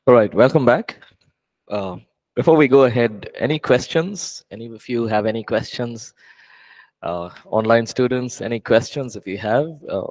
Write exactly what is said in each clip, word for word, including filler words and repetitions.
All right, welcome back. Uh, before we go ahead, any questions? Any of you have any questions? Uh, online students, any questions? If you have, uh,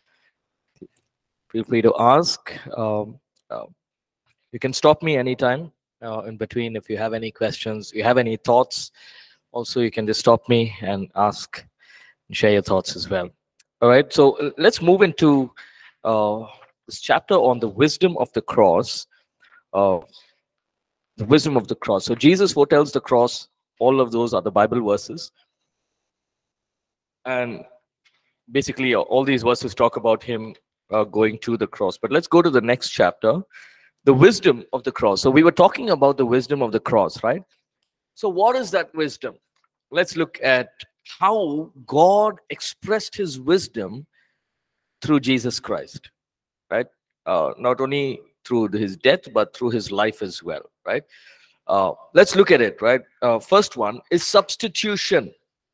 feel free to ask. Um, uh, you can stop me anytime uh, in between if you have any questions. You have any thoughts? Also, you can just stop me and ask and share your thoughts as well. All right, so uh, let's move into uh, this chapter on the wisdom of the cross. Uh, the wisdom of the cross. So Jesus foretells the cross. All of those are the Bible verses. And basically, uh, all these verses talk about him uh, going to the cross. But let's go to the next chapter, the wisdom of the cross. So we were talking about the wisdom of the cross, right? So what is that wisdom? Let's look at how God expressed his wisdom through Jesus Christ, right? Uh, not only through his death, but through his life as well, right? Uh, let's look at it, right? Uh, first one is substitution.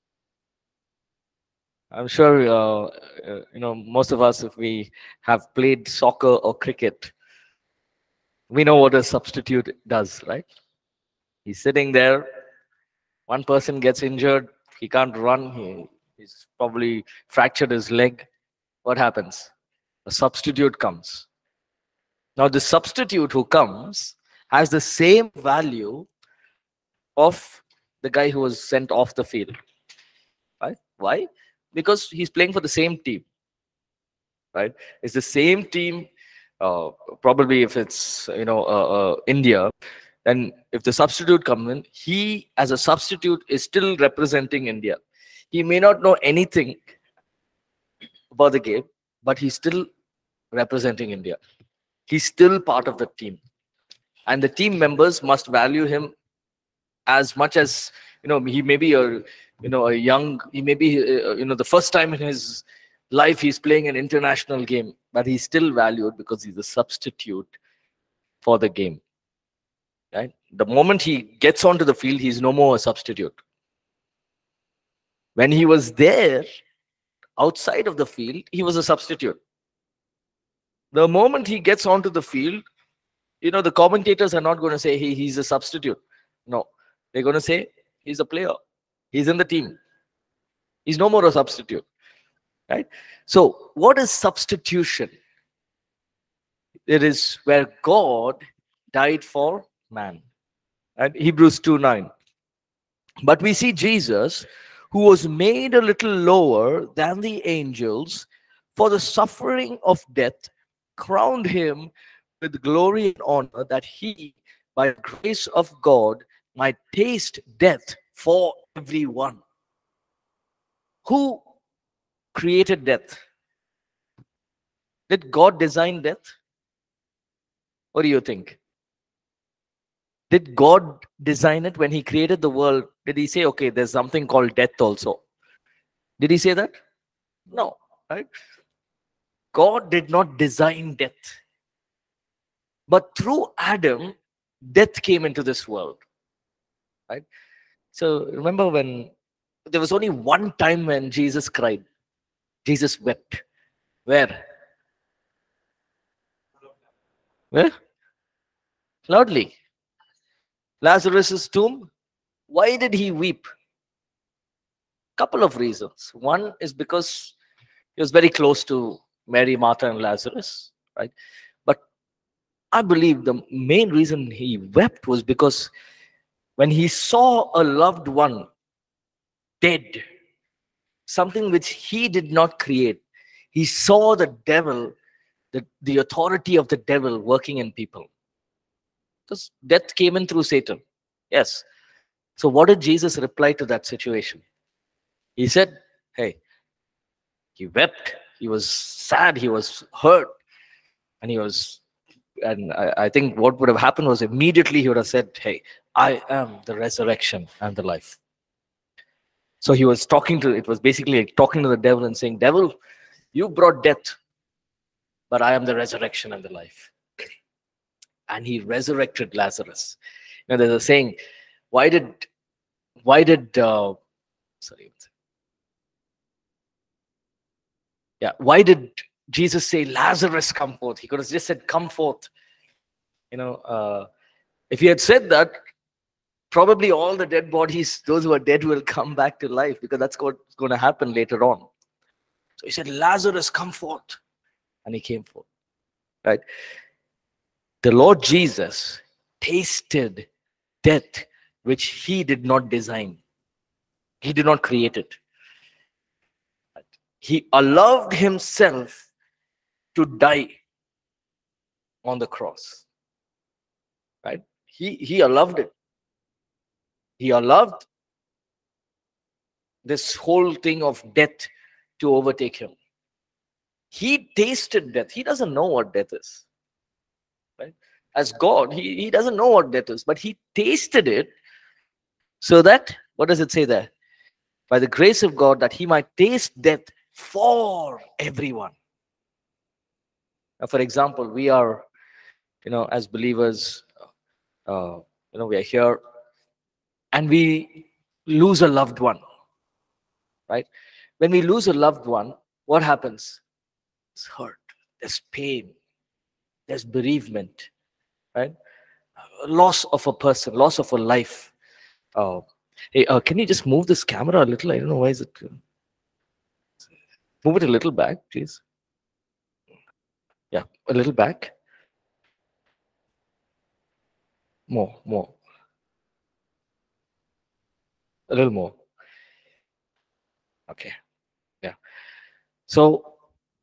I'm sure, uh, uh, you know, most of us, if we have played soccer or cricket, we know what a substitute does, right? He's sitting there, one person gets injured, he can't run, he, he's probably fractured his leg. What happens? A substitute comes. Now, the substitute who comes has the same value of the guy who was sent off the field, right? Why? Because he's playing for the same team, right? It's the same team. Uh, probably if it's you know uh, uh, India, then if the substitute comes in, he as a substitute is still representing India. He may not know anything about the game, but he's still representing India. He's still part of the team, and the team members must value him as much as you know. He may be a you know a young. He may be uh, you know the first time in his life he's playing an international game, but he's still valued because he's a substitute for the game. Right? The moment he gets onto the field, he's no more a substitute. When he was there, outside of the field, he was a substitute. The moment he gets onto the field, you know, the commentators are not going to say he, he's a substitute. No, they're going to say he's a player. He's in the team. He's no more a substitute. Right? So, what is substitution? It is where God died for man. And Hebrews two nine. But we see Jesus, who was made a little lower than the angels for the suffering of death, crowned him with glory and honor, that he, by the grace of God, might taste death for everyone. Who created death? Did God design death? What do you think? Did God design it when he created the world? Did he say, okay, there's something called death also? Did he say that? No, right? God did not design death. But through Adam, death came into this world, right? So remember when there was only one time when Jesus cried. Jesus wept. Where? Where? Loudly. Lazarus' tomb. Why did he weep? Couple of reasons. One is because he was very close to Mary, Martha, and Lazarus, right? But I believe the main reason he wept was because when he saw a loved one dead, something which he did not create, he saw the devil, the, the authority of the devil working in people. Because death came in through Satan. Yes. So what did Jesus reply to that situation? He said, hey, he wept, he was sad, he was hurt, and he was, and I, I think what would have happened was immediately he would have said, hey, I am the resurrection and the life. So he was talking to, it was basically like talking to the devil and saying, devil, you brought death, but I am the resurrection and the life. And he resurrected Lazarus. You know, there's a saying, why did, why did, uh, sorry, yeah, why did Jesus say, Lazarus, come forth? He could have just said, come forth. You know, uh, if he had said that, probably all the dead bodies, those who are dead, will come back to life, because that's what's going to happen later on. So he said, Lazarus, come forth. And he came forth. Right? The Lord Jesus tasted death, which he did not design. He did not create it. He allowed himself to die on the cross. Right? He, he allowed it. He allowed this whole thing of death to overtake him. He tasted death. He doesn't know what death is. Right? As God, he, he doesn't know what death is, but he tasted it so that, what does it say there? By the grace of God, that he might taste death for everyone. Now, for example, we are, you know, as believers, uh, you know, we are here and we lose a loved one, right? When we lose a loved one, what happens? It's hurt, there's pain, there's bereavement, right? Loss of a person, loss of a life. Uh, hey, uh, can you just move this camera a little? I don't know why is it. Uh, move it a little back, please. Yeah, a little back. More, more. A little more. Okay. Yeah. So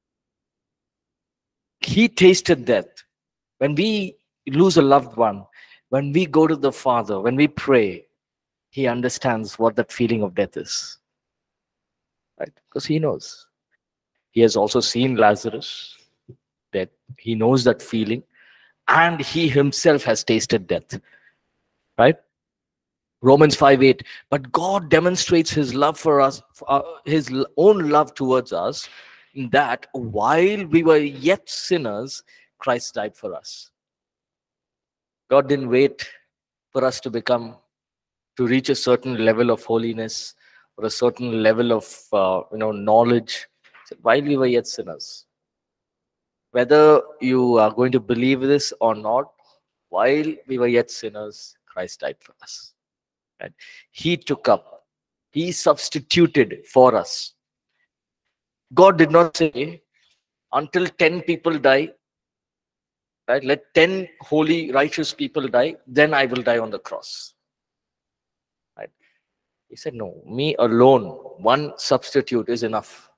he tasted death. When we lose a loved one, when we go to the Father, when we pray, he understands what that feeling of death is. Right? Because he knows. He has also seen Lazarus dead. He knows that feeling. And he himself has tasted death. Right? Romans five eight. But God demonstrates his love for us, uh, his own love towards us, in that while we were yet sinners, Christ died for us. God didn't wait for us to become, to reach a certain level of holiness or a certain level of uh, you know knowledge. So while we were yet sinners, whether you are going to believe this or not, while we were yet sinners, Christ died for us. Right? He took up, he substituted for us. God did not say, until ten people die, right, let ten holy, righteous people die, then I will die on the cross. Right? He said, no, me alone, one substitute is enough.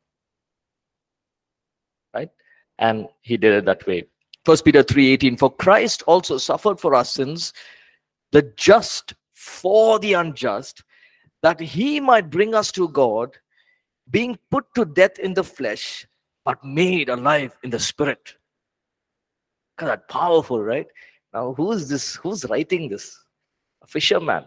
Right? And he did it that way. First Peter three eighteen, for Christ also suffered for our sins, the just for the unjust, that he might bring us to God, being put to death in the flesh, but made alive in the spirit. God, that powerful, right? Now, who is this? Who's writing this? A fisherman.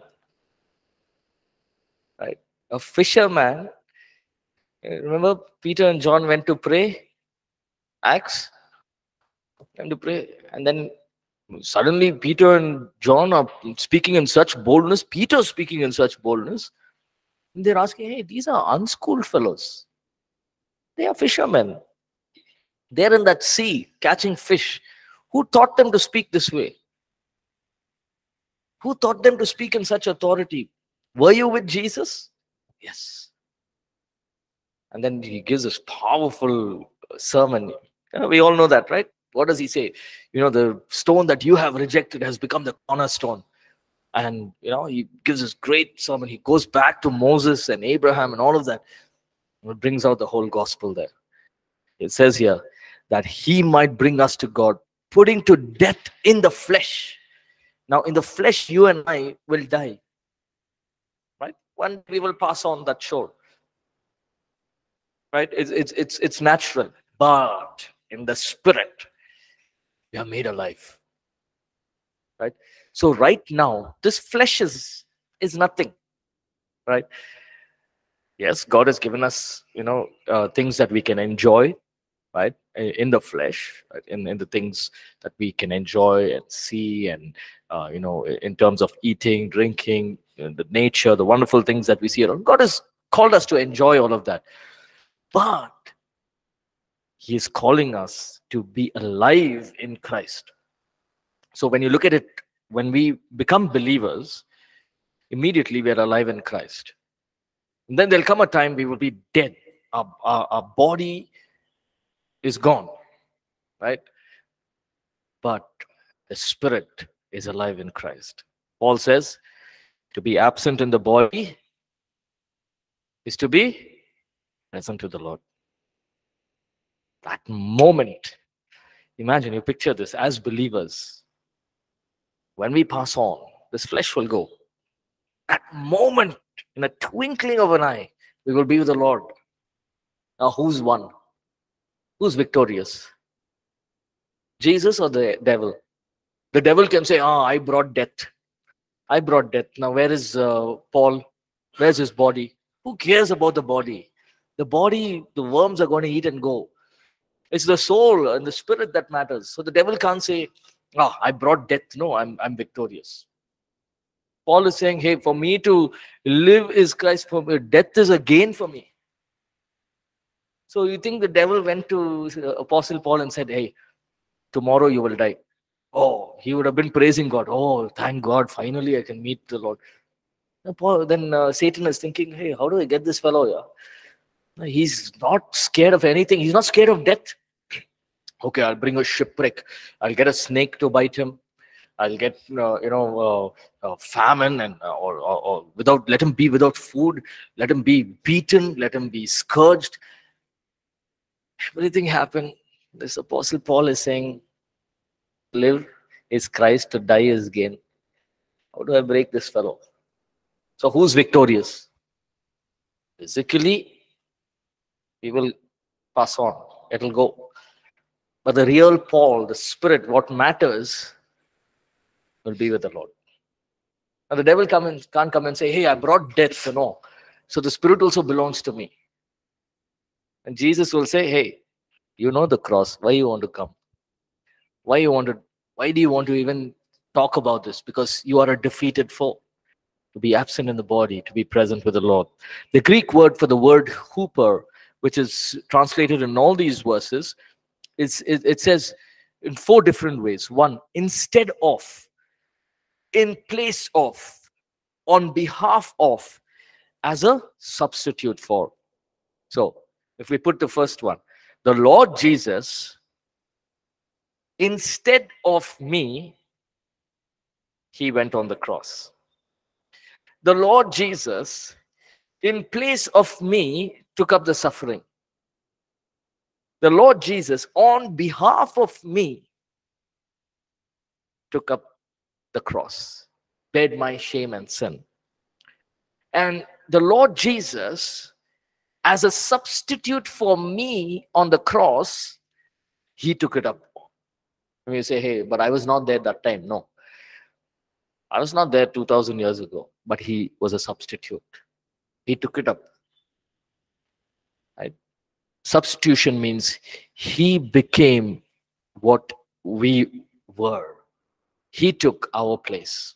Right? A fisherman. Remember, Peter and John went to pray? Acts? Went to pray. And then suddenly Peter and John are speaking in such boldness. Peter speaking in such boldness. And they're asking, hey, these are unschooled fellows. They are fishermen. They're in that sea catching fish. Who taught them to speak this way? Who taught them to speak in such authority? Were you with Jesus? Yes. And then he gives this powerful sermon. You know, we all know that, right? What does he say? You know, the stone that you have rejected has become the cornerstone. And, you know, he gives this great sermon. He goes back to Moses and Abraham and all of that. And it brings out the whole gospel there. It says here that he might bring us to God, putting to death in the flesh. Now, in the flesh, you and I will die. Right? One day we will pass on that shore. Right? It's, it's, it's, it's natural. But in the spirit, we are made alive. Right? So right now, this flesh is, is nothing. Right? Yes, God has given us, you know, uh, things that we can enjoy, right, in the flesh, right? in, in the things that we can enjoy and see, and, uh, you know, in terms of eating, drinking, you know, the nature, the wonderful things that we see around. God has called us to enjoy all of that. But he is calling us to be alive in Christ. So when you look at it, when we become believers, immediately we are alive in Christ. And then there'll come a time we will be dead. Our, our, our body is gone, right? But the spirit is alive in Christ. Paul says, to be absent in the body is to be present to the Lord. That moment, imagine, you picture this as believers. When we pass on, this flesh will go. That moment, in a twinkling of an eye, we will be with the Lord. Now, who's won? Who's victorious? Jesus or the devil? The devil can say, ah, I brought death. I brought death. Now, where is uh, Paul? Where's his body? Who cares about the body? The body, the worms are going to eat and go. It's the soul and the spirit that matters. So the devil can't say, ah, I brought death. No, I'm, I'm victorious. Paul is saying, hey, for me to live is Christ, for me, death is a gain for me. So you think the devil went to Apostle Paul and said, hey, tomorrow you will die. Oh, he would have been praising God. Oh, thank God, finally I can meet the Lord. Now, Paul, then uh, Satan is thinking, hey, how do I get this fellow here? He's not scared of anything. He's not scared of death. Okay, I'll bring a shipwreck. I'll get a snake to bite him. I'll get, uh, you know, uh, uh, famine, and uh, or, or, or without, let him be without food. Let him be beaten. Let him be scourged. Everything happened. This Apostle Paul is saying, live is Christ, to die is gain. How do I break this fellow? So who's victorious? Physically, we will pass on. It'll go. But the real Paul, the spirit, what matters, will be with the Lord. Now the devil come in, can't come and say, hey, I brought death. No. So the spirit also belongs to me. And Jesus will say, hey, you know the cross. Why you want to come? Why you want to? Why do you want to even talk about this? Because you are a defeated foe. To be absent in the body, to be present with the Lord. The Greek word for the word hooper, which is translated in all these verses, is it, it says in four different ways. One, instead of, in place of, on behalf of, as a substitute for. So if we put the first one, the Lord Jesus, instead of me, he went on the cross. The Lord Jesus, in place of me, took up the suffering. The Lord Jesus, on behalf of me, took up the cross, paid my shame and sin. And the Lord Jesus, as a substitute for me on the cross, he took it up. And you say, hey, but I was not there that time. No. I was not there two thousand years ago, but he was a substitute. He took it up. Right? Substitution means he became what we were. He took our place.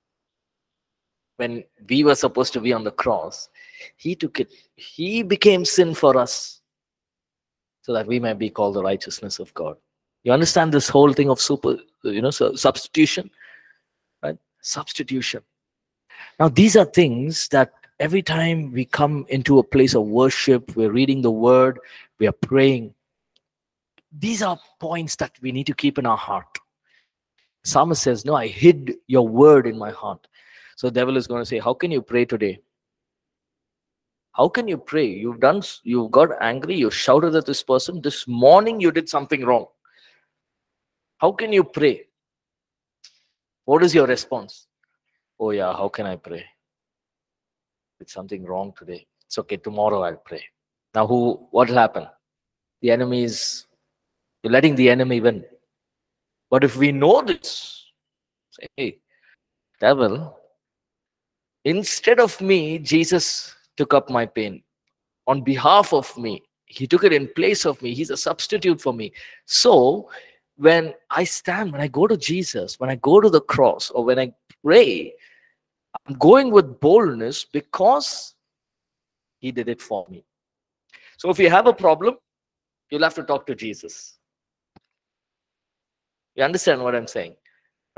When we were supposed to be on the cross, he took it. He became sin for us so that we may be called the righteousness of God. You understand this whole thing of super, you know, so substitution, right? Substitution. Now, these are things that every time we come into a place of worship, we're reading the word, we are praying. These are points that we need to keep in our heart. Psalmist says, no, I hid your word in my heart. So the devil is going to say, how can you pray today? How can you pray? You've done, you got angry, you shouted at this person. This morning you did something wrong. How can you pray? What is your response? Oh yeah, how can I pray? It's something wrong today. It's okay, tomorrow I'll pray. Now who, what will happen? The enemy is, you're letting the enemy win. But if we know this, say, hey, devil, instead of me, Jesus took up my pain. On behalf of me, he took it in place of me. He's a substitute for me. So when I stand, when I go to Jesus, when I go to the cross, or when I pray, I'm going with boldness because he did it for me. So if you have a problem, you'll have to talk to Jesus. You understand what I'm saying?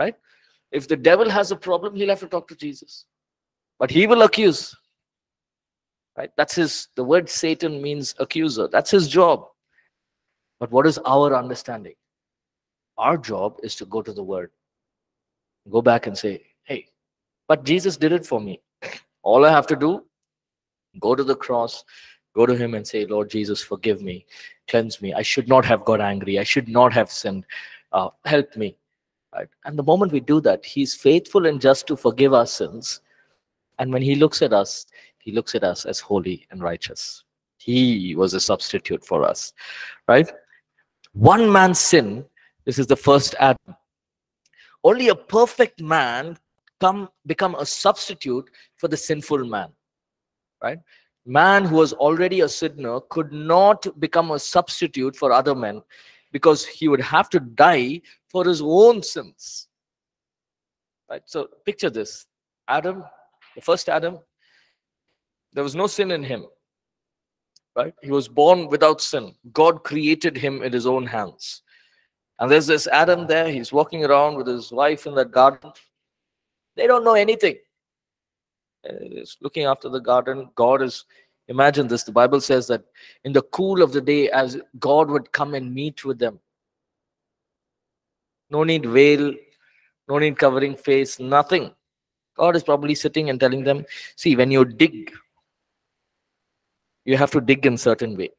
right? If the devil has a problem, he'll have to talk to Jesus. But he will accuse, right? That's his, the word Satan means accuser. That's his job. But what is our understanding? Our job is to go to the word, go back and say, hey, but Jesus did it for me. All I have to do, go to the cross, go to him and say, Lord Jesus, forgive me, cleanse me. I should not have got angry. I should not have sinned. Uh, help me. Right? And the moment we do that, he's faithful and just to forgive our sins. And when he looks at us, he looks at us as holy and righteous. He was a substitute for us, right? One man's sin, this is the first Adam. Only a perfect man come become a substitute for the sinful man, right? Man who was already a sinner could not become a substitute for other men because he would have to die for his own sins, right? So picture this. Adam, the first Adam, there was no sin in him, right? He was born without sin. God created him in his own hands. And there's this Adam there. He's walking around with his wife in that garden. They don't know anything. He's looking after the garden. God is, imagine this, the Bible says that in the cool of the day, as God would come and meet with them. No need veil, no need covering face, nothing. God is probably sitting and telling them, see, when you dig, you have to dig in a certain way.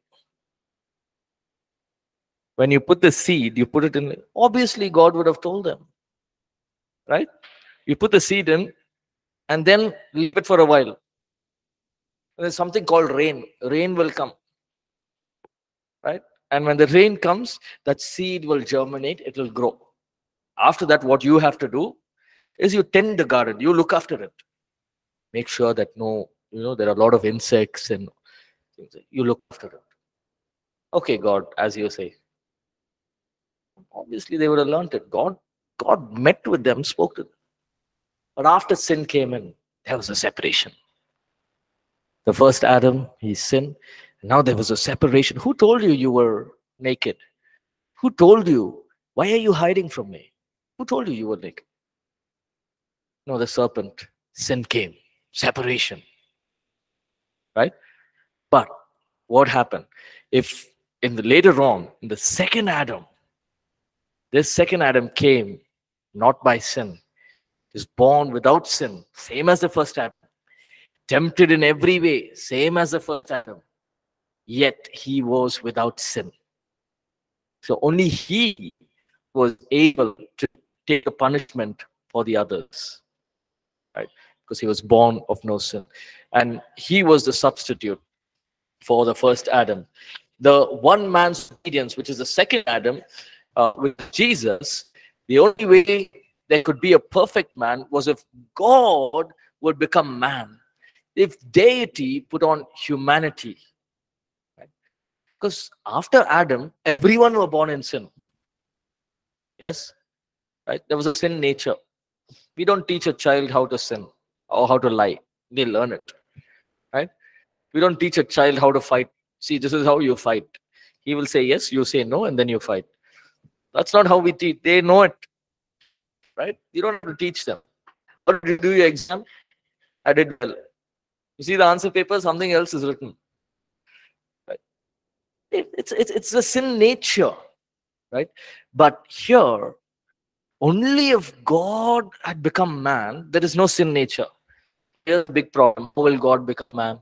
When you put the seed, you put it in. Obviously, God would have told them, right? You put the seed in and then leave it for a while. There's something called rain. Rain will come, right? And when the rain comes, that seed will germinate, it will grow. After that, what you have to do is you tend the garden, you look after it. Make sure that no, you know, there are a lot of insects and things. You look after it. Okay, God, as you say. Obviously, they would have learned it. God, God met with them, spoke to them. But after sin came in, there was a separation. The first Adam, he sinned. Now there was a separation. Who told you you were naked? Who told you? Why are you hiding from me? Who told you you were naked? No, the serpent. Sin came. Separation. Right? But what happened? If in the later on, in the second Adam, this second Adam came not by sin. He is born without sin, same as the first Adam. Tempted in every way, same as the first Adam. Yet he was without sin. So only he was able to take a punishment for the others, right? Because he was born of no sin. And he was the substitute for the first Adam. The one man's obedience, which is the second Adam, uh, with Jesus, the only way there could be a perfect man was if God would become man. If deity put on humanity. Right? Because after Adam, everyone were born in sin. Yes, right? There was a sin nature. We don't teach a child how to sin or how to lie. They learn it. Right? We don't teach a child how to fight. See, this is how you fight. He will say yes, you say no, and then you fight. That's not how we teach. They know it. Right? You don't have to teach them. How did you do your exam? I did well. You see the answer paper, something else is written. Right? It, it's, it's, it's the sin nature. Right? But here, only if God had become man, there is no sin nature. Here's a big problem. How will God become man?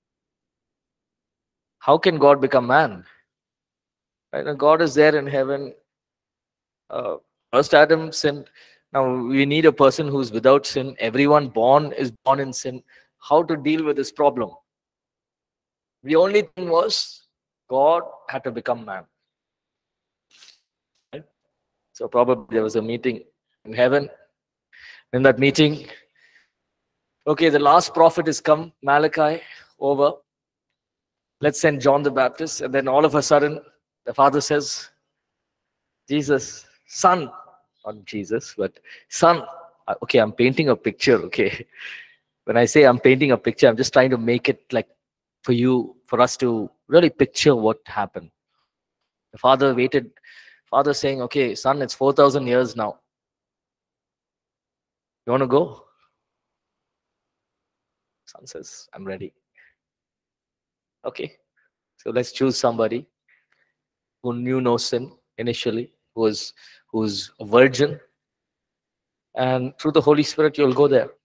How can God become man? Right? Now, God is there in heaven. Uh, first Adam sinned. Now we need a person who's without sin. Everyone born is born in sin. How to deal with this problem? The only thing was God had to become man. Right? So probably there was a meeting in heaven. In that meeting, okay, the last prophet is come, Malachi, over. Let's send John the Baptist. And then all of a sudden, the father says, Jesus, son, not Jesus, but son. Okay, I'm painting a picture, okay. When I say I'm painting a picture, I'm just trying to make it like for you, for us to really picture what happened. The father waited, father saying, okay, son, it's four thousand years now. You want to go? Son says, I'm ready. Okay. So let's choose somebody who knew no sin initially, who was who's a virgin, and through the Holy Spirit you'll go there.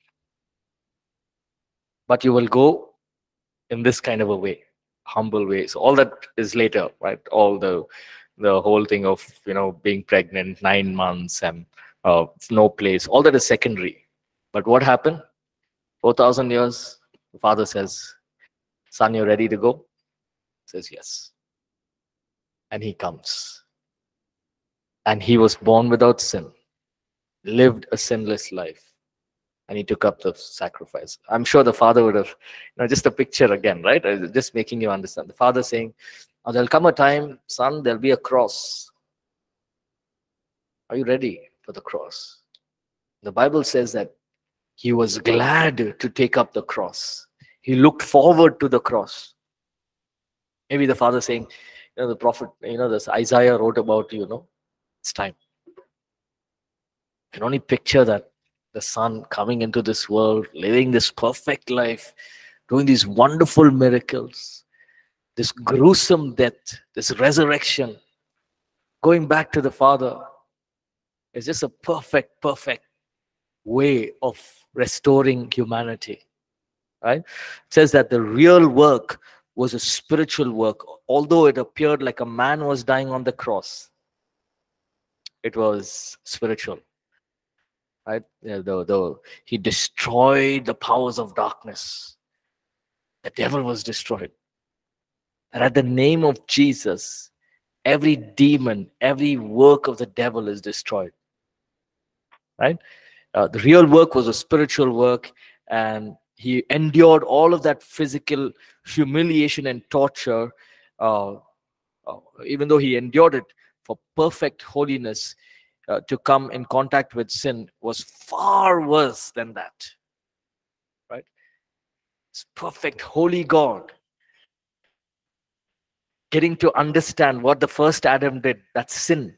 But you will go in this kind of a way, humble way. So all that is later, right? All the the whole thing of, you know, being pregnant nine months and uh, no place, all that is secondary. But what happened? Four thousand years. The father says, "Son, you're ready to go?" Says yes, and he comes. And he was born without sin, lived a sinless life, and he took up the sacrifice. I'm sure the father would have, you know, just a picture again, right? Uh, Just making you understand. The father saying, "Oh, there'll come a time, son, there'll be a cross. Are you ready for the cross?" The Bible says that he was glad to take up the cross. He looked forward to the cross. Maybe the father saying, you know, the prophet, you know, this Isaiah wrote about, you know, it's time. You can only picture that the son coming into this world, living this perfect life, doing these wonderful miracles, this gruesome death, this resurrection, going back to the father. It's just a perfect, perfect way of restoring humanity. Right? It says that the real work was a spiritual work. Although it appeared like a man was dying on the cross, it was spiritual. Right? Yeah, the, the, he destroyed the powers of darkness. The devil was destroyed. And at the name of Jesus, every demon, every work of the devil is destroyed. Right? Uh, the real work was a spiritual work, and he endured all of that physical humiliation and torture. Uh, uh, even though he endured it for perfect holiness, uh, to come in contact with sin was far worse than that. Right? It's perfect, holy God getting to understand what the first Adam did, that's sin.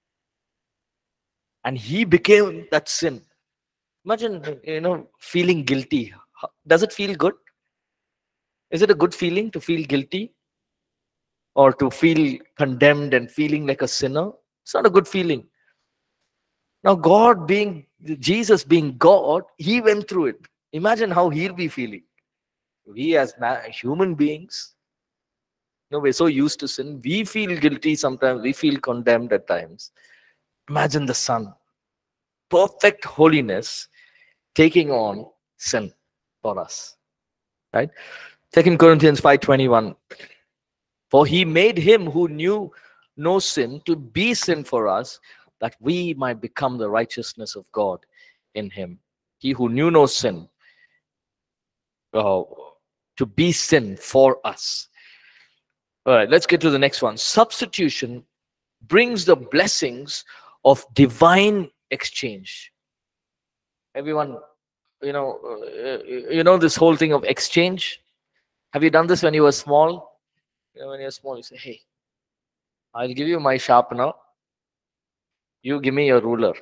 And he became that sin. Imagine, you know, feeling guilty. How- Does it feel good? Is it a good feeling to feel guilty or to feel condemned and feeling like a sinner? It's not a good feeling. Now, God being, Jesus being God, he went through it. Imagine how he'll be feeling. We as ma- human beings, you know, we're so used to sin. We feel guilty sometimes. We feel condemned at times. Imagine the Son, perfect holiness, taking on sin for us. Right? Second Corinthians five twenty-one. For he made him who knew no sin to be sin for us, that we might become the righteousness of God in him. He who knew no sin, uh, to be sin for us. All right, let's get to the next one. Substitution brings the blessings of divine exchange. Everyone, you know, uh, you know this whole thing of exchange. Have you done this when you were small? You know, when you're small, you say, "Hey, I'll give you my sharpener. You give me your ruler."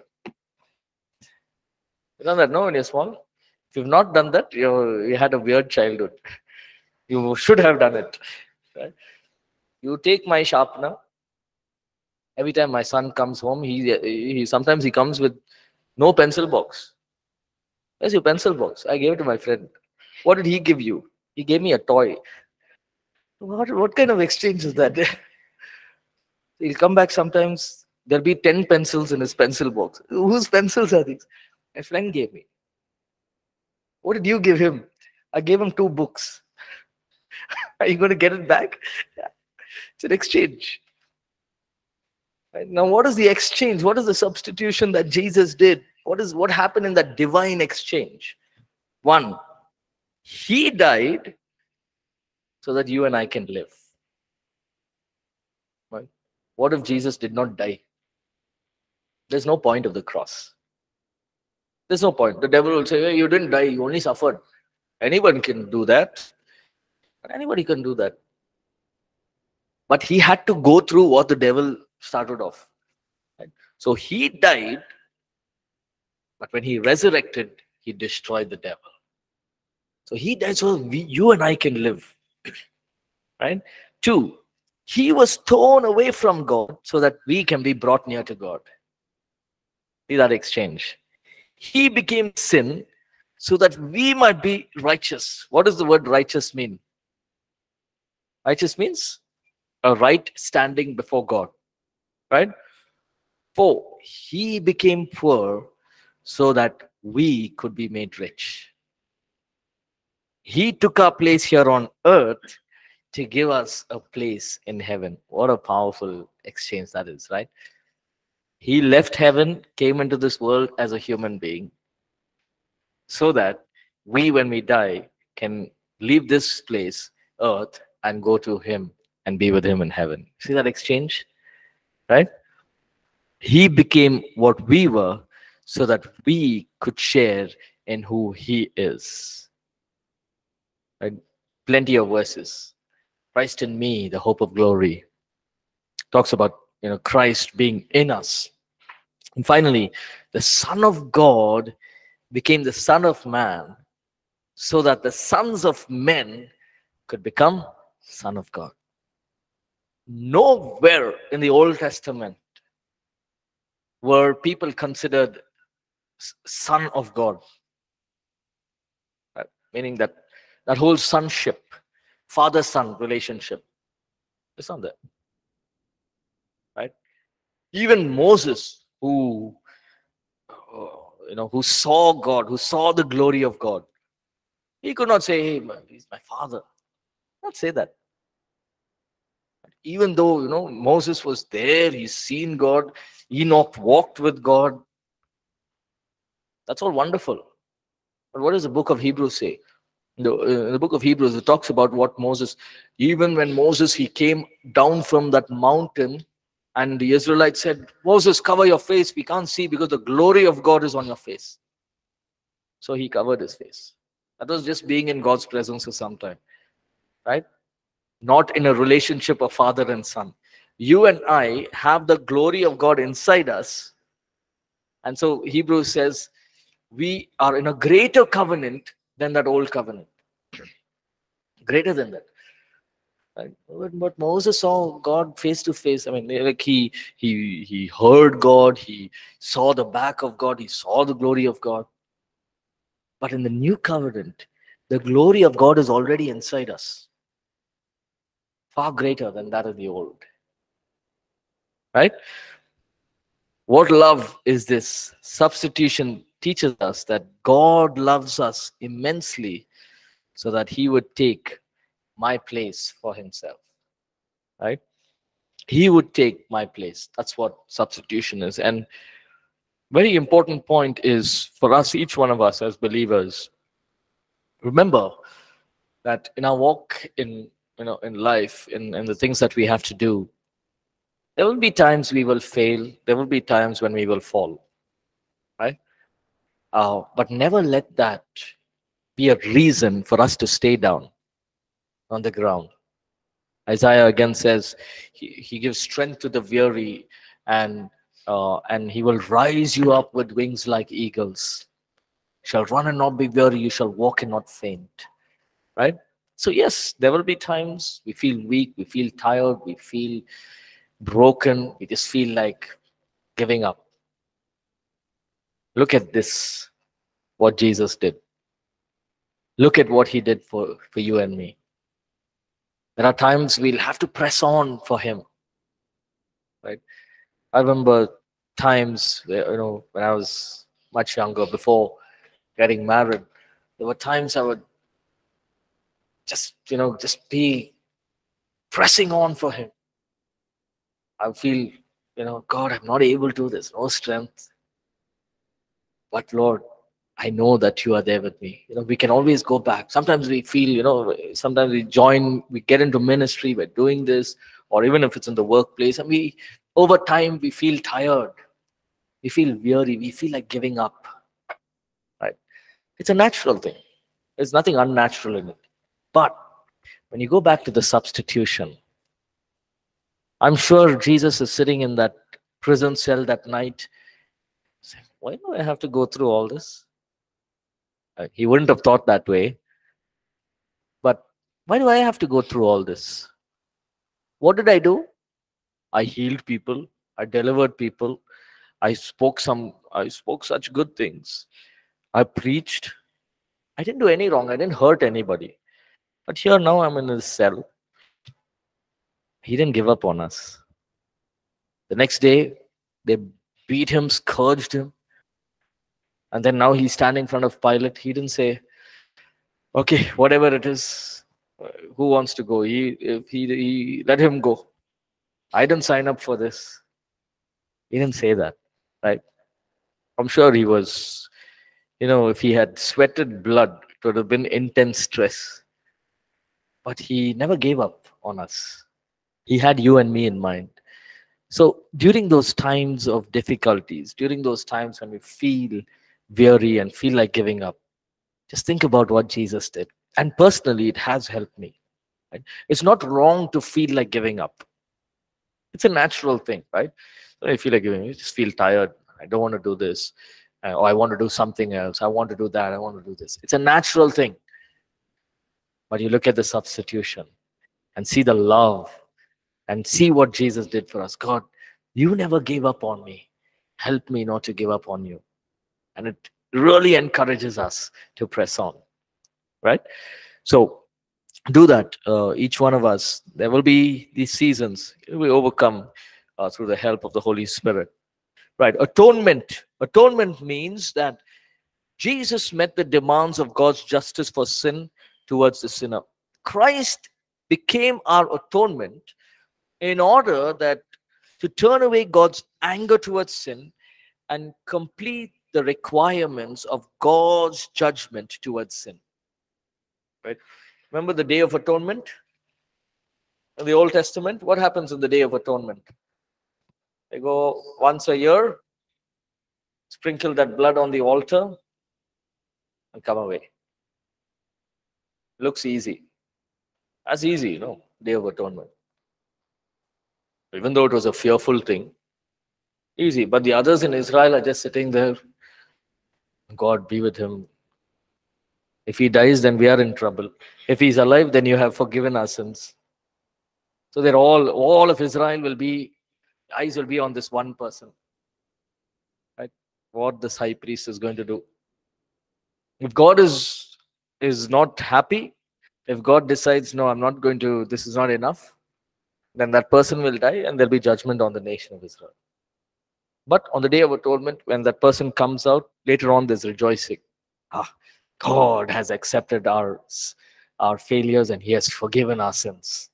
You know that, no, when you're small? If you've not done that, you you had a weird childhood. You should have done it. Right? You take my sharpener. Every time my son comes home, he, he sometimes he comes with no pencil box. Where's your pencil box? I gave it to my friend. What did he give you? He gave me a toy. What, what kind of exchange is that? He'll come back sometimes. There'll be ten pencils in his pencil box. Whose pencils are these? My friend gave me. What did you give him? I gave him two books. Are you going to get it back? It's an exchange. Right? Now, what is the exchange? What is the substitution that Jesus did? What is what happened in that divine exchange? One, he died so that you and I can live. Right? What if Jesus did not die? There's no point of the cross. There's no point. The devil will say, "Hey, you didn't die, you only suffered." Anyone can do that. Anybody can do that. But he had to go through what the devil started off. Right? So he died But when he resurrected, he destroyed the devil. So he died so we, you and I can live. Right? Two, he was torn away from God so that we can be brought near to God. See that exchange. He became sin so that we might be righteous. What does the word righteous mean? Righteous means a right standing before God. Right? Four, he became poor so that we could be made rich. He took our place here on earth to give us a place in heaven. What a powerful exchange that is, right? He left heaven, came into this world as a human being, so that we, when we die, can leave this place, earth, and go to him and be with him in heaven. See that exchange? Right? He became what we were so that we could share in who he is. Right? Plenty of verses. Christ in me, the hope of glory. Talks about, you know, Christ being in us. And finally, the Son of God became the Son of Man so that the sons of men could become Son of God. Nowhere in the Old Testament were people considered Son of God. Right? Meaning that that whole sonship, father-son relationship, is not there. Right? Even Moses, who uh, you know, who saw God, who saw the glory of God, he could not say, "Hey, man, he's my father." Not say that. Even though, you know, Moses was there, he's seen God, Enoch walked with God. That's all wonderful. But what does the book of Hebrews say? The, uh, the book of Hebrews, it talks about what Moses, even when Moses, he came down from that mountain, and the Israelites said, "Moses, cover your face. We can't see because the glory of God is on your face." So he covered his face. That was just being in God's presence for some time. Right? Not in a relationship of father and son. You and I have the glory of God inside us. And so Hebrews says, we are in a greater covenant than that old covenant. Greater than that. Right? But Moses saw God face to face. I mean, like he, he, he heard God. He saw the back of God. He saw the glory of God. But in the new covenant, the glory of God is already inside us. Far greater than that of the old. Right? What love is this? Substitution teaches us that God loves us immensely so that he would take my place for himself. Right? He would take my place. That's what substitution is. And very important point is for us, each one of us as believers, remember that in our walk in, you know, in life, in, in the things that we have to do, there will be times we will fail. There will be times when we will fall. Right? Uh, but never let that be a reason for us to stay down on the ground. Isaiah again says, he, he gives strength to the weary, and uh, and he will rise you up with wings like eagles. You shall run and not be weary, you shall walk and not faint. Right? So yes, there will be times we feel weak, we feel tired, we feel broken, we just feel like giving up. Look at this, what Jesus did. Look at what he did for, for you and me. There are times we'll have to press on for him. Right? I remember times where, you know, when I was much younger, before getting married, there were times I would just, you know, just be pressing on for him. I would feel, you know, God, I'm not able to do this, no strength. But Lord, I know that you are there with me. You know, we can always go back. Sometimes we feel, you know, sometimes we join, we get into ministry, we're doing this, or even if it's in the workplace, and we, over time, we feel tired. We feel weary. We feel like giving up. Right? It's a natural thing. There's nothing unnatural in it. But when you go back to the substitution, I'm sure Jesus is sitting in that prison cell that night, saying, why do I have to go through all this? Uh, He wouldn't have thought that way, but why do I have to go through all this? What did I do? I healed people. I delivered people. I spoke some, I spoke such good things. I preached. I didn't do any wrong. I didn't hurt anybody. But here now I'm in his cell. He didn't give up on us. The next day, they beat him, scourged him. And then now he's standing in front of Pilate. He didn't say, okay, whatever it is, uh, who wants to go? He, if he, he let him go. I didn't sign up for this. He didn't say that, right? I'm sure he was, you know, if he had sweated blood, it would have been intense stress. But he never gave up on us. He had you and me in mind. So during those times of difficulties, during those times when we feel weary and feel like giving up, just think about what Jesus did. And personally, it has helped me. Right? It's not wrong to feel like giving up. It's a natural thing, right? So if you feel like giving, you just feel tired. I don't want to do this. Uh, or I want to do something else. I want to do that. I want to do this. It's a natural thing. But you look at the substitution and see the love and see what Jesus did for us. God, you never gave up on me. Help me not to give up on you. And it really encourages us to press on, right? So do that, uh, each one of us. There will be these seasons. We overcome uh, through the help of the Holy Spirit, right? Atonement. Atonement means that Jesus met the demands of God's justice for sin towards the sinner. Christ became our atonement in order that to turn away God's anger towards sin and complete the requirements of God's judgment towards sin. Right? Remember the Day of Atonement in the Old Testament? What happens in the Day of Atonement? They go once a year, sprinkle that blood on the altar, and come away. Looks easy. That's easy, you know, Day of Atonement. Even though it was a fearful thing, easy. But the others in Israel are just sitting there. God be with him. If he dies, then we are in trouble. If he's alive, then you have forgiven our sins. So that all, all of Israel will be, eyes will be on this one person. Right? What this high priest is going to do. If God is, is not happy, if God decides, no, I'm not going to, this is not enough, then that person will die and there'll be judgment on the nation of Israel. But on the Day of Atonement, when that person comes out, later on there's rejoicing. Ah, God has accepted our, our failures and he has forgiven our sins.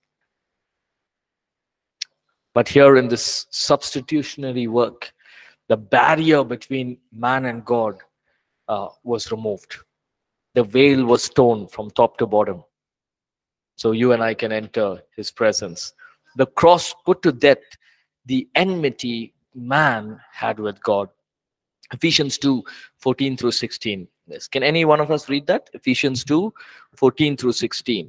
But here in this substitutionary work, the barrier between man and God uh, was removed. The veil was torn from top to bottom. So you and I can enter his presence. The cross put to death the enmity man had with God. Ephesians two, fourteen through sixteen. Yes. Can any one of us read that? Ephesians two, fourteen through sixteen.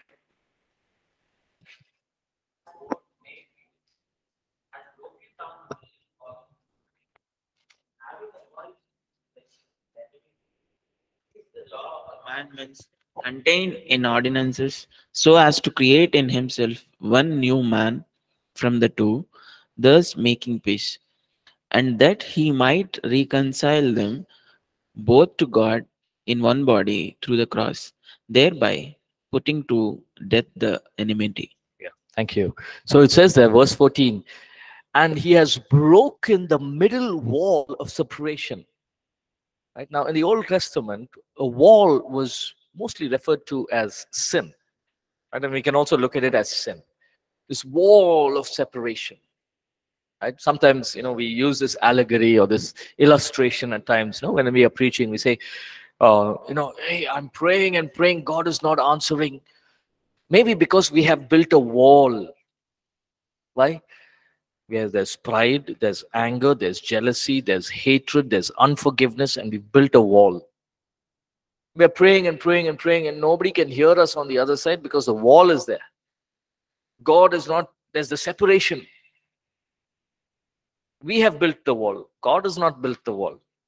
Commandments contained in ordinances, so as to create in himself one new man from the two, thus making peace, and that he might reconcile them both to God in one body through the cross, thereby putting to death the enmity. Yeah, thank you. So it says there, verse fourteen, and he has broken the middle wall of separation. Right now, in the Old Testament, a wall was mostly referred to as sin. Right? And we can also look at it as sin. This wall of separation. Right? Sometimes, you know, we use this allegory or this illustration at times. You know, when we are preaching, we say, uh, you know, hey, I'm praying and praying, God is not answering. Maybe because we have built a wall. Why? Where there's pride, there's anger, there's jealousy, there's hatred, there's unforgiveness, and we've built a wall. We're praying and praying and praying, and nobody can hear us on the other side because the wall is there. God is not, there's the separation. We have built the wall. God has not built the wall.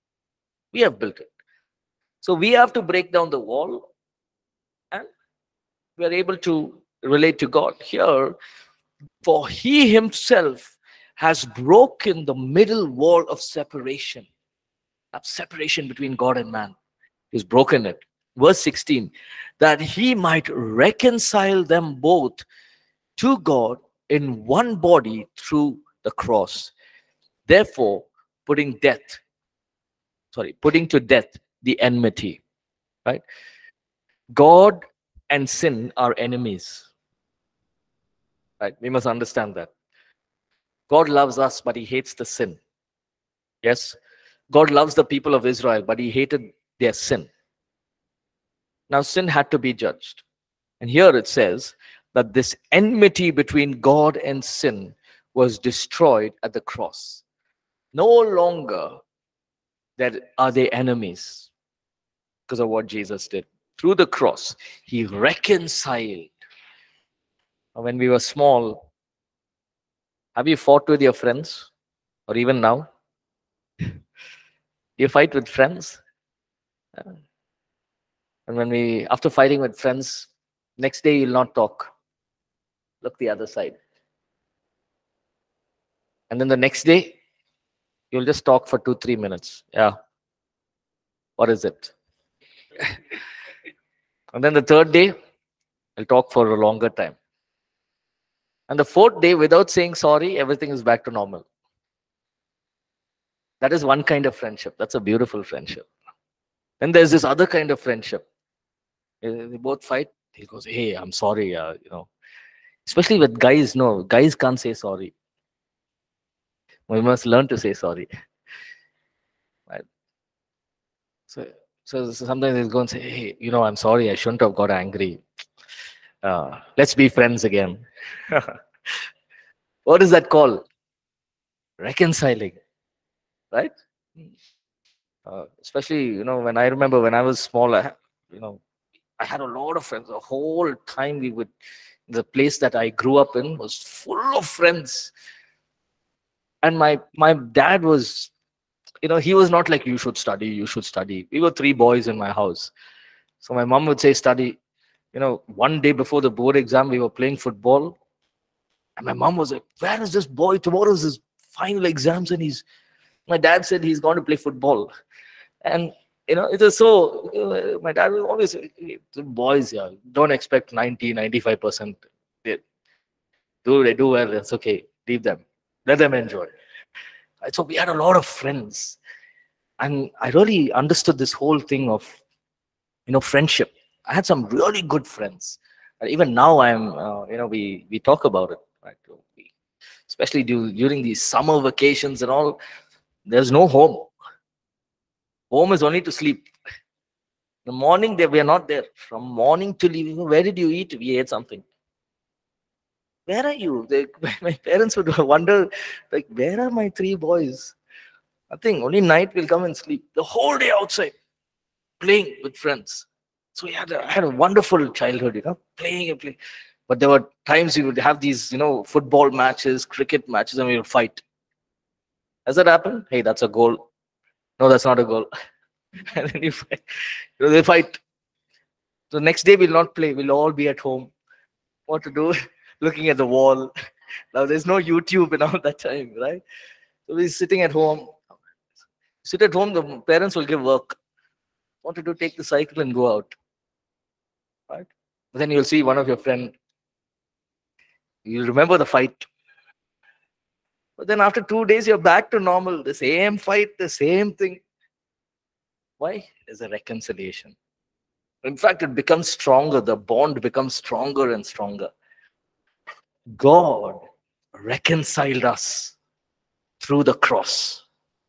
We have built it. So we have to break down the wall, and we are able to relate to God. Here, for he himself has broken the middle wall of separation. That separation between God and man. He's broken it. Verse sixteen, that he might reconcile them both to God in one body through the cross. Therefore, putting death, sorry, putting to death the enmity. Right? God and sin are enemies. Right? We must understand that. God loves us, but he hates the sin. Yes? God loves the people of Israel, but he hated their sin. Now, sin had to be judged. And here it says that this enmity between God and sin was destroyed at the cross. No longer that are they enemies because of what Jesus did. Through the cross, he reconciled. When we were small, have you fought with your friends? Or even now? Do you fight with friends? Uh, And when we, after fighting with friends, next day you'll not talk. Look the other side. And then the next day, you'll just talk for two, three minutes. Yeah. What is it? And then the third day, I'll talk for a longer time. And the fourth day, without saying sorry, everything is back to normal. That is one kind of friendship. That's a beautiful friendship. Then there's this other kind of friendship. Uh, They both fight. He goes, "Hey, I'm sorry." Uh, you know, especially with guys. No, guys can't say sorry. We must learn to say sorry. Right? So, so sometimes he'll go and say, "Hey, you know, I'm sorry. I shouldn't have got angry. Uh, let's be friends again." What is that called? Reconciling, right? Uh, especially, you know, when I remember when I was small, I, ha- you know, I had a lot of friends. The whole time we would, the place that I grew up in was full of friends. And my my dad was, you know, he was not like, you should study, you should study. We were three boys in my house. So my mom would say, study. You know, one day before the board exam, we were playing football. And my mom was like, where is this boy? Tomorrow is his final exams. And he's, my dad said he's going to play football. And, you know, it was so, uh, my dad was always, say, "Hey, the boys, yeah, don't expect ninety, ninety-five percent. They do, they do well, that's okay. Leave them. Let them enjoy." Right? So we had a lot of friends. And I really understood this whole thing of, you know, friendship. I had some really good friends. And even now I'm, uh, you know, we, we talk about it, right? We, especially du- during these summer vacations and all, there's no home. Home is only to sleep. The morning they we are not there. From morning till evening, where did you eat? We ate something. Where are you? They, my parents would wonder, like, where are my three boys? Nothing. Only night we'll come and sleep. The whole day outside, playing with friends. So we had a, I had a wonderful childhood, you know, playing and playing. But there were times we would have these, you know, football matches, cricket matches, and we would fight. Has that happened? Hey, that's a goal. No, that's not a goal. And then you fight. You know, they fight. So next day we'll not play. We'll all be at home. What to do? Looking at the wall. Now there's no YouTube and all that time, right? So we're sitting at home. Sit at home, the parents will give work. What to do? Take the cycle and go out. Right? But then you'll see one of your friend. You'll remember the fight. But then after two days, you're back to normal. The same fight, the same thing. Why? There's a reconciliation. In fact, it becomes stronger. The bond becomes stronger and stronger. God reconciled us through the cross.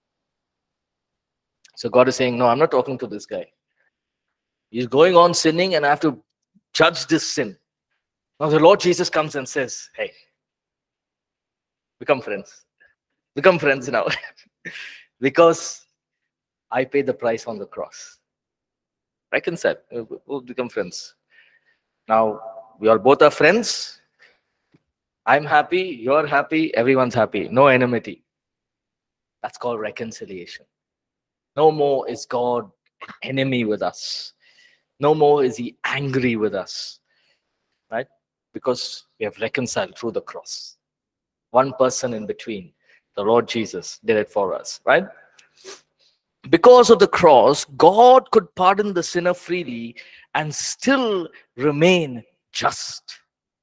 So God is saying, no, I'm not talking to this guy. He's going on sinning and I have to judge this sin. Now the Lord Jesus comes and says, hey, become friends. Become friends now. Because I paid the price on the cross. Reconcile. We'll become friends. Now, we all both are friends. I'm happy. You're happy. Everyone's happy. No enmity. That's called reconciliation. No more is God an enemy with us. No more is he angry with us, right? Because we have reconciled through the cross. One person in between, the Lord Jesus, did it for us, right? Because of the cross, God could pardon the sinner freely and still remain just,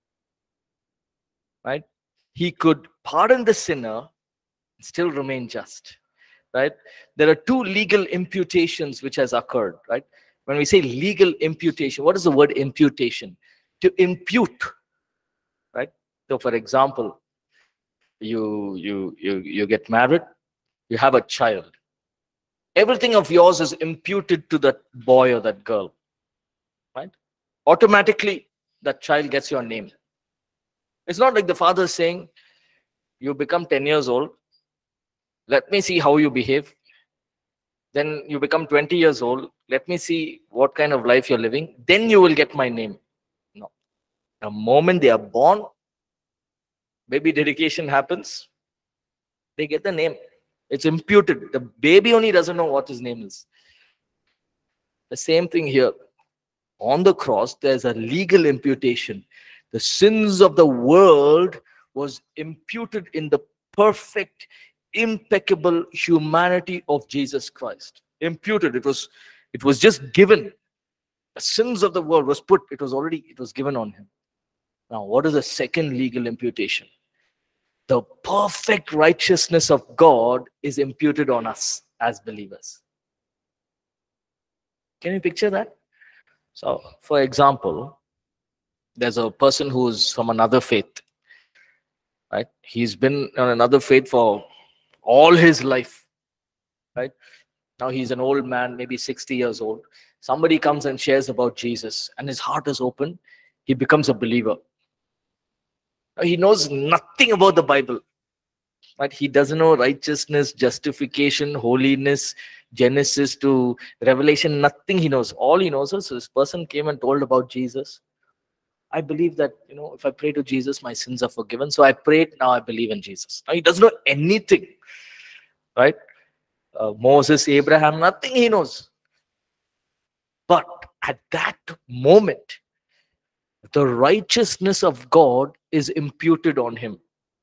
right? He could pardon the sinner and still remain just, right? There are two legal imputations which has occurred, right? When we say legal imputation, what is the word imputation? To impute, right? So for example, you you you you get married, you have a child. Everything of yours is imputed to that boy or that girl, right? Automatically, that child gets your name. It's not like the father is saying, you become ten years old, let me see how you behave. Then you become twenty years old, let me see what kind of life you're living. Then you will get my name. No. The moment they are born, baby dedication happens, they get the name. It's imputed. The baby only doesn't know what his name is. The same thing here. On the cross, there's a legal imputation. The sins of the world was imputed in the perfect, impeccable humanity of Jesus Christ. Imputed. It was, it was just given. The sins of the world was put. It was already, it was given on him. Now, what is the second legal imputation? The perfect righteousness of God is imputed on us as believers. Can you picture that? So, for example, there's a person who's from another faith, right? He's been on another faith for all his life, right? Now he's an old man, maybe sixty years old. Somebody comes and shares about Jesus, and his heart is open. He becomes a believer. Now, he knows nothing about the Bible, right? He doesn't know righteousness, justification, holiness, Genesis to Revelation, nothing he knows. All he knows is this person came and told about Jesus. I believe that, you know, if I pray to Jesus, my sins are forgiven. So I prayed, now I believe in Jesus. Now he doesn't know anything, right? Uh, Moses, Abraham, nothing he knows. But at that moment, the righteousness of God is imputed on him.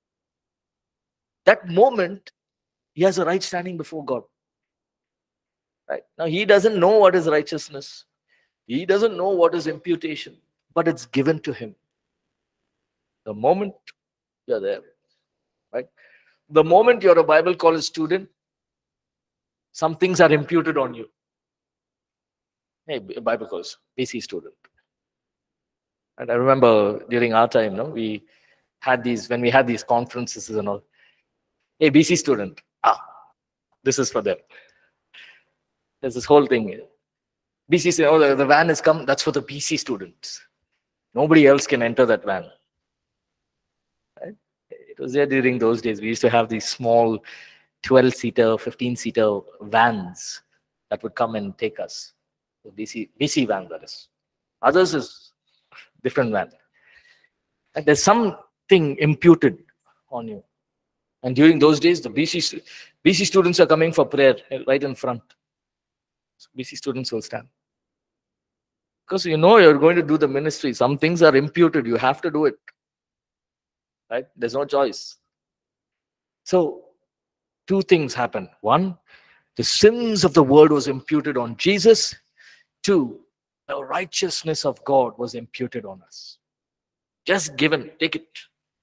That moment, he has a right standing before God. Right? Now, he doesn't know what is righteousness. He doesn't know what is imputation, but it's given to him. The moment you're there, right? The moment you're a Bible college student, some things are imputed on you. Hey, Bible college, B C student. And I remember during our time, no, we had these, when we had these conferences and all. Hey, B C student, ah, this is for them. There's this whole thing. B C, oh, the, the van has come, that's for the B C students. Nobody else can enter that van. Right? It was there during those days. We used to have these small twelve-seater, fifteen-seater vans that would come and take us. The B C, B C van, that is. Others is different van. And there's something imputed on you. And during those days, the B C, B C students are coming for prayer right in front. So B C students will stand. Because you know you're going to do the ministry. Some things are imputed. You have to do it. Right? There's no choice. So, two things happen. One, the sins of the world was imputed on Jesus. Two, the righteousness of God was imputed on us. Just given, take it.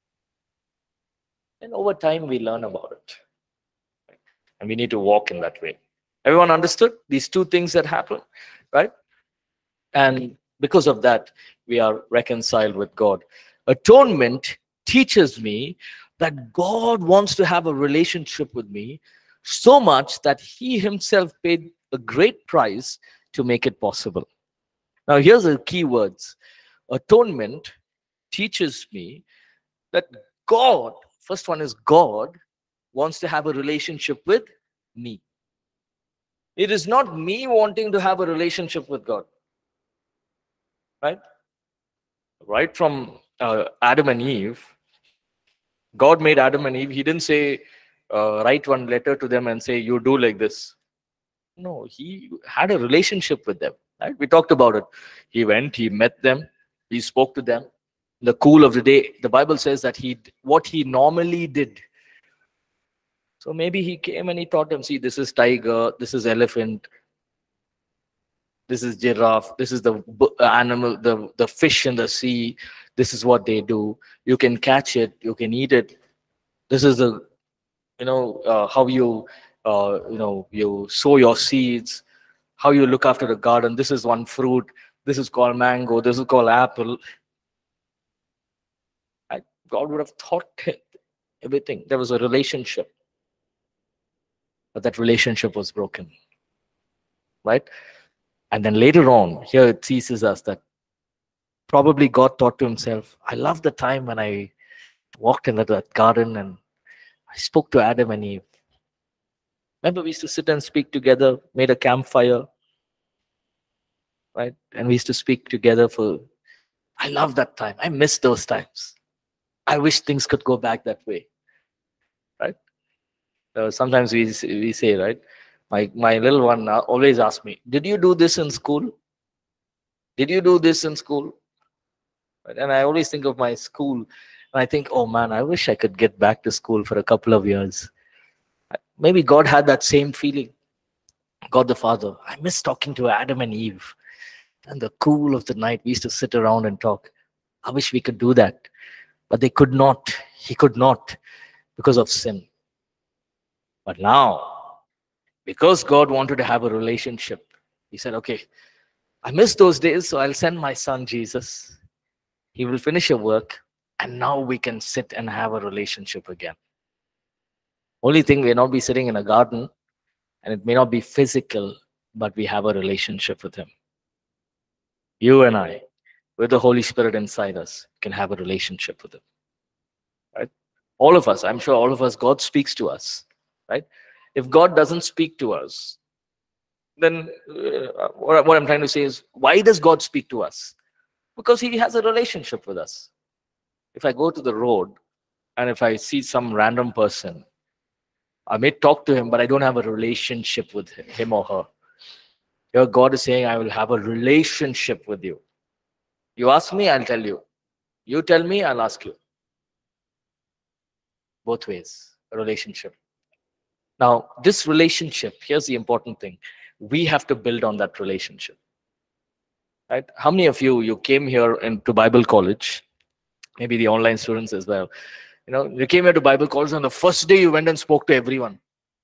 And over time, we learn about it. And we need to walk in that way. Everyone understood these two things that happen, right? And because of that, we are reconciled with God. Atonement teaches me that God wants to have a relationship with me so much that he himself paid a great price to make it possible. Now, here's the key words. Atonement teaches me that God, first one is God, wants to have a relationship with me. It is not me wanting to have a relationship with God. Right? Right from uh, Adam and Eve, God made Adam and Eve. He didn't say, uh, write one letter to them and say, you do like this. No, he had a relationship with them. Right? We talked about it. He went, he met them, he spoke to them. In the cool of the day, the Bible says that he what he normally did. So maybe he came and he taught them, see, this is tiger, this is elephant, this is giraffe, this is the bu- animal, the, the fish in the sea, this is what they do. You can catch it, you can eat it. This is the, you know, uh, how you, uh, you know, you sow your seeds, how you look after the garden. This is one fruit. This is called mango. This is called apple. I, God would have taught him everything. There was a relationship, but that relationship was broken, right? And then later on, here it teaches us that probably God thought to himself, I love the time when I walked into that garden and I spoke to Adam and Eve. Remember, we used to sit and speak together, made a campfire, right? And we used to speak together for, I love that time. I miss those times. I wish things could go back that way, right? Uh, sometimes we, s- we say, right? My, my little one uh, always asks me, did you do this in school? Did you do this in school? Right? And I always think of my school and I think, oh man, I wish I could get back to school for a couple of years. Maybe God had that same feeling. God the Father. I miss talking to Adam and Eve. And the cool of the night, we used to sit around and talk. I wish we could do that. But they could not. He could not because of sin. But now, because God wanted to have a relationship, he said, okay, I miss those days, so I'll send my son Jesus. He will finish your work, and now we can sit and have a relationship again. Only thing, we'll not be sitting in a garden, and it may not be physical, but we have a relationship with him. You and I, with the Holy Spirit inside us, can have a relationship with him. Right? All of us, I'm sure all of us, God speaks to us. Right? If God doesn't speak to us, then uh, what, what I'm trying to say is, why does God speak to us? Because he has a relationship with us. If I go to the road and if I see some random person, I may talk to him, but I don't have a relationship with him or her. Here, God is saying, I will have a relationship with you. You ask me, I'll tell you. You tell me, I'll ask you. Both ways, a relationship. Now, this relationship, here's the important thing. We have to build on that relationship. Right? How many of you, you came here into Bible College, maybe the online students as well. You know, you came here to Bible College and the first day you went and spoke to everyone.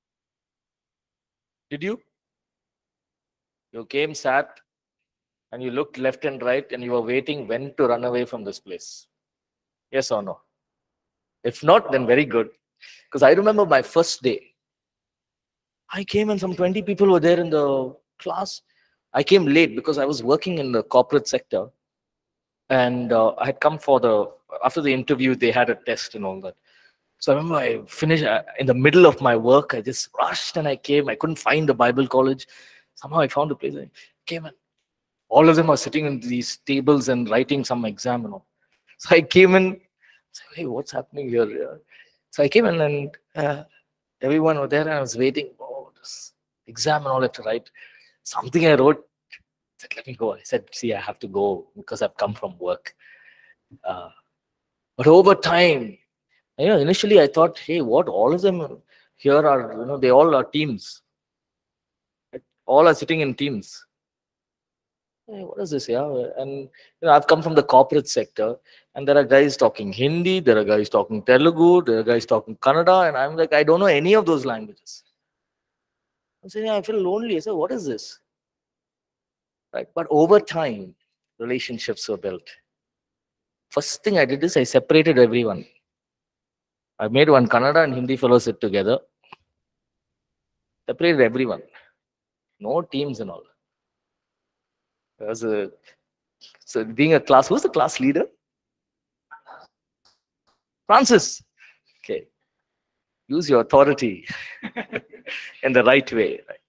Did you? You came, sat, and you looked left and right and you were waiting when to run away from this place. Yes or no? If not, then very good. Because I remember my first day. I came and some twenty people were there in the class. I came late because I was working in the corporate sector. And uh, I had come for the, after the interview, they had a test and all that. So I remember I finished uh, in the middle of my work. I just rushed and I came. I couldn't find the Bible college. Somehow I found a place. I came in. All of them are sitting in these tables and writing some exam and all. So I came in. Said, hey, what's happening here? Yeah. So I came in and uh, everyone was there and I was waiting. Oh, this exam and all I have to write. Something I wrote. I said, let me go. I said, see, I have to go because I've come from work. Uh, but over time, you know, initially I thought, hey, what? All of them here are, you know, they all are teams. All are sitting in teams. Hey, what is this? Yeah. And, you know, I've come from the corporate sector and there are guys talking Hindi, there are guys talking Telugu, there are guys talking Kannada. And I'm like, I don't know any of those languages. I'm saying, I feel lonely. I said, what is this? Right. But over time, relationships were built. First thing I did is I separated everyone. I made one Kannada and Hindi fellow sit together. Separated everyone. No teams and all. There was a, so being a class, who's the class leader? Francis. Okay. Use your authority in the right way. Right?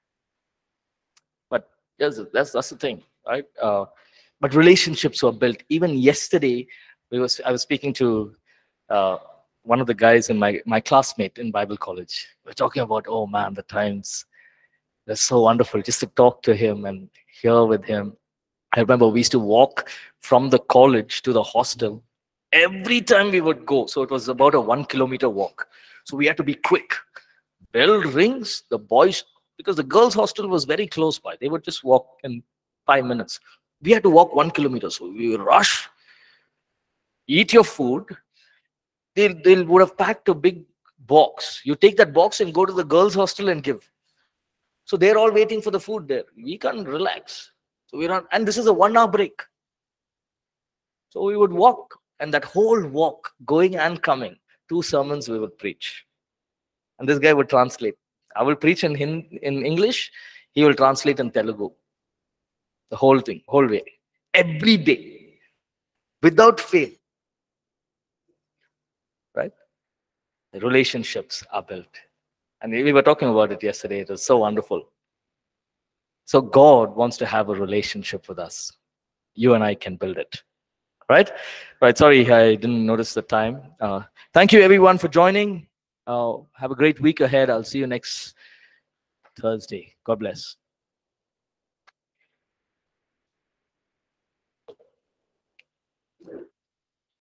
But yes, that's that's the thing, right? Uh, but relationships were built. Even yesterday, we was I was speaking to uh, one of the guys in my my classmate in Bible college. We we're talking about, oh man, the times That's so wonderful just to talk to him and hear with him. I remember we used to walk from the college to the hostel every time we would go. So it was about a one kilometer walk. So we had to be quick. Bell rings, the boys, because the girls' hostel was very close by. They would just walk in five minutes. We had to walk one kilometer. So we would rush, eat your food. They, they would have packed a big box. You take that box and go to the girls' hostel and give. So they're all waiting for the food there. We can't relax. So we're not, and this is a one hour break. So we would walk, and that whole walk, going and coming, two sermons we would preach. And this guy would translate. I will preach in Hin- in English, he will translate in Telugu. The whole thing, whole way. Every day. Without fail. Right? The relationships are built. And we were talking about it yesterday. It was so wonderful. So God wants to have a relationship with us. You and I can build it. Right? Right. Sorry, I didn't notice the time. Uh, thank you, everyone, for joining. Uh, have a great week ahead. I'll see you next Thursday. God bless.